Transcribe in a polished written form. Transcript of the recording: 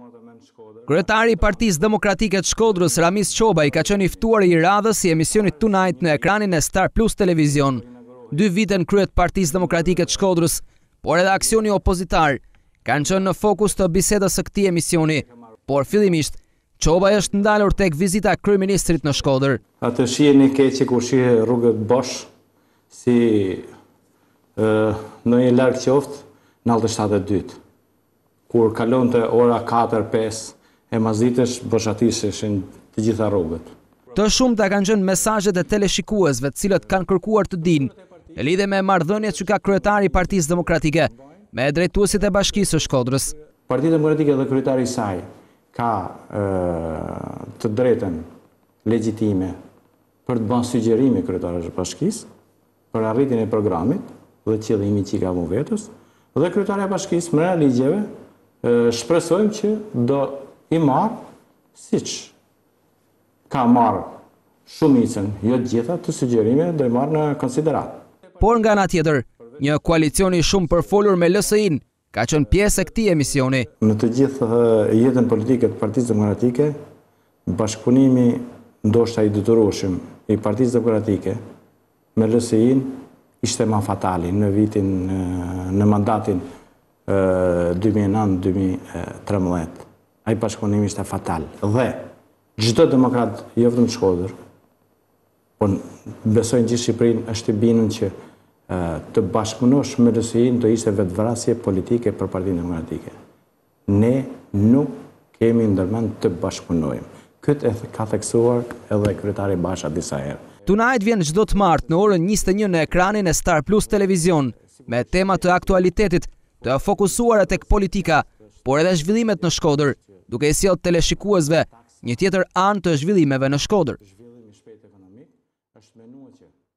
Kryetari i Partisë Demokratike të Shkodrës, Ramiz Çobaj, ka qenë i ftuar i radhës i emisionit Tonight në ekranin e Star Plus Televizion. 2 vite në krye të Partisë Demokratike të Shkodrës, por edhe aksioni opozitar kanë qenë në fokus të bisedës së këtij emisioni, por fillimisht Çobaj është ndalur tek vizita e kryeministrit në Shkodër. Atë shihen e keqe kur shihe rrugët bosh, si në një larg qoftë në 72, kur kalonte ora 4-5 e mazitesh boshatiseshin të gjitha rrugët. Të shumta kanë qenë mesazhet e teleshikuesve, të cilët kanë kërkuar të dinë në lidhje me marrëdhëniet që ka kryetari i Partisë Demokratike me drejtuesit e Bashkisë së Shkodrës. Partia Demokratike dhe kryetari i saj ka të drejtën legjitime për të bën sugjerime kryetarit të Bashkisë për arritjen e programit dhe qëllimi që ka vënë vetës, dhe kryetari i Bashkisë me ligjeve shpresojmë që do i marrë, siç ka marrë shumicën, jo të gjitha, të sugjerime do i marrë në konsiderat. Por nga ana tjetër, një koalicion i shumë përfolur me LSI-n ka qenë pjesë e këtij emisioni. Në të gjithë jetën politike të Partisë Demokratike, bashkëpunimi ndoshta i detyrueshëm i Partisë Demokratike me LSI-n ishte më fatali në mandatin 2009-2013. Ai bashkëpunim ishte fatal. Dhe çdo demokrat jo vetëm në Shkodër, por besojnë gjithë Shqipërinë është i bindur që të bashkëpunosh me LSI-n do ishte vetvrasje politike për Partinë Demokratike. Ne nuk kemi ndërmend të bashkëpunojmë. Këtë ka theksuar edhe kryetari Basha disa herë. Tonight vjen çdo të martë në orën 21 në ekranin e Star Plus Televizion me tema të aktualitetit të fokusuara tek politika, por edhe zhvillimet në Shkodër, duke i sjellë teleshikuesve një tjetër anë të zhvillimeve në Shkodër.